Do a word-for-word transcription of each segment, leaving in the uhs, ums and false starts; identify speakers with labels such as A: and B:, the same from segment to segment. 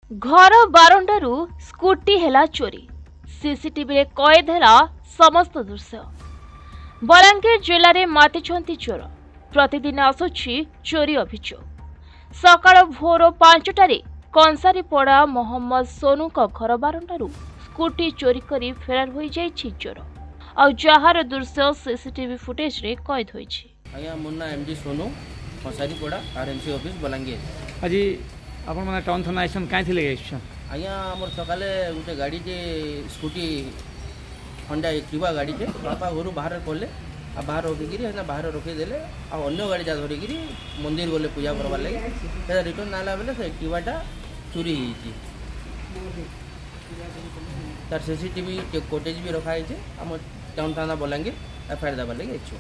A: घर बारंडारू स्कूटी हेला चोरी सीसीटीवी रे कैद हेला समस्त दृश्य। बलांगीर जिले में मातिछंती चोर प्रतिदिन आसुछि चोरी अभियोग। सकाळ भोर पांचटारे कंसारीपड़ा मोहम्मद सोनू को घर बारंडारू स्कूटी चोरी करी फेरार हो जाइछि चोर। आ जहार दृश्य सीसीटीवी फुटेज रे कैद होइछि।
B: आया Munna MD Sonu Kansaripada RMC office Balangir.
C: आज आपण माने टाउन थाना आइसन काई थिले आइसन?
B: आया हमर सकाले गुटे गाड़ी जे स्कूटी होंडा एक्टिवा गाड़ी जे बापा घरु बाहर पड़ले आ बाहर रखी गिरी ना बाहर रखी देले आ अन्य गाड़ी जा धरि गिरी मंदिर गले पूजा करबा लागि ते रिटर्न नाला बेले से एक्टिवाटा चोरी हिची। तार सीसीटीवी फुटेज भी रखा है हम टाउन थाना बलांगीर एफआईआर दबा लागि इच्छु।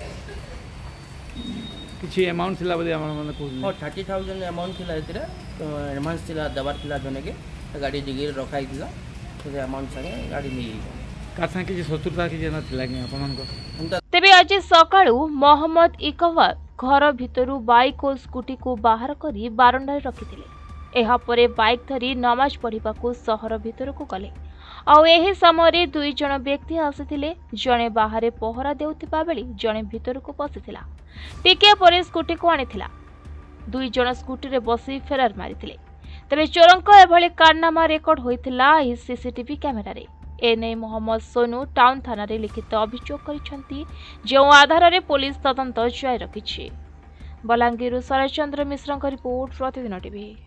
C: किछि अमाउंट थिला बदे हमर माने को
B: हां तीस हज़ार अमाउंट थिला एतिरा एडवांस थिला दबार थिला जने के गाड़ी डिगरी रखा हिला से अमाउंट संगे गाड़ी नि
C: का संगे जे शत्रुता कि जना थिला कि आपन को।
A: तेबे आज सकाळू मोहम्मद इकबाल घर भितरु बाइक और स्कूटी को बाहर करी बारंडारे रखिथिले। एहा परे बाइक धरी नमाज पढ़िबा को शहर भितर को गले। आउ एही समय दुई जन व्यक्ति आसिथिले। जणे बाहरे पहरा देउथिबा बेली जणे भितर को पसिथिला। टिके परे स्कूटी को आनिथिला। दुई जन स्कूटी रे बसी फेरार मारिथिले। तबे चोरंक एभली कारनामा रेकर्ड होइथिला एही सीसीटीवी कैमेरा रे। एने मोहम्मद सोनू टाउन थाना रे लिखित अभियोग करिसंती जे आधार रे पुलिस तदंत जारी रखिछि। Balangir Sharachandra Mishra report Pratidin TV.